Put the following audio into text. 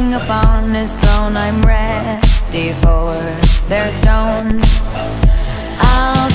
king upon his throne. I'm ready for their stones. I'll